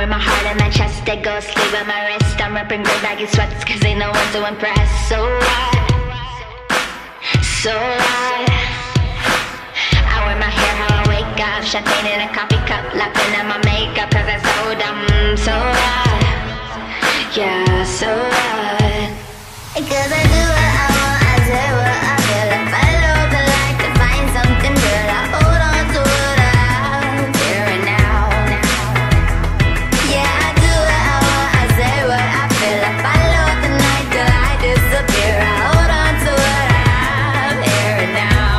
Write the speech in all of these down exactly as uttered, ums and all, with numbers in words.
wear my heart in my chest, they go sleeve on my wrist. I'm repping great baggy sweats cause they know what to impress. So what? So what? I wear my hair how I wake up, champagne in a coffee cup, laughing at my makeup cause I'm so dumb. So what? Yeah, so what? Cause I do what I want, I say what I feel. I follow the light to find something real. I hold on to what I have here and now. Yeah, I do what I want, I say what I feel. I follow the night till I disappear. I hold on to what I have here and now.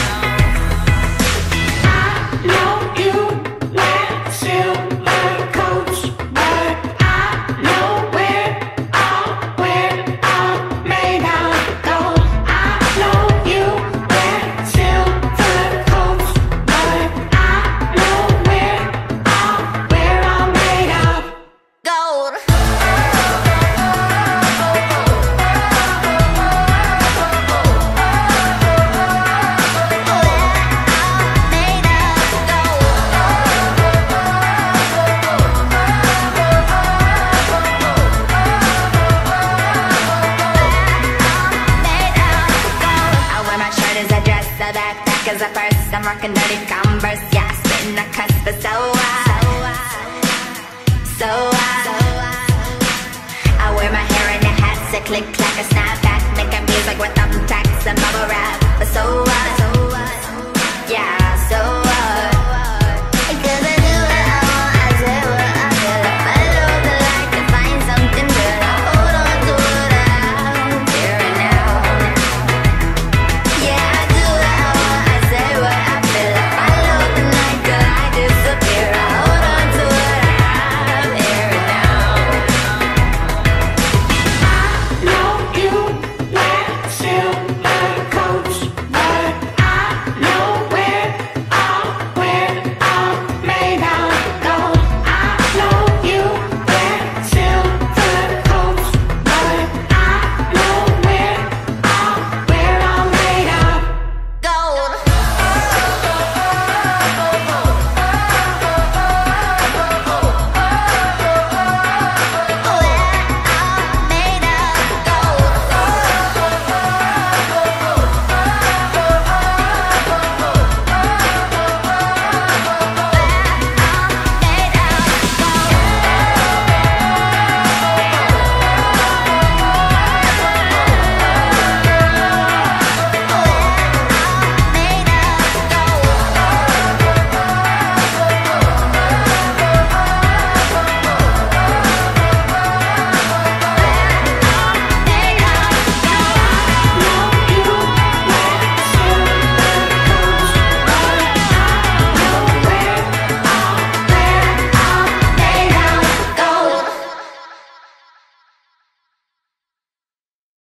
I know you wear silver coats, but I know we're all, we're all made out of gold. I know you wear silver coats, but I know we're all, we're all made of Gold. As a first, I'm rocking dirty converse. Yeah, spitting a cuss, but so what? So what? I wear my hair in a hat, so click like a snapback, making music with thumbtacks and bubble wrap. But so what?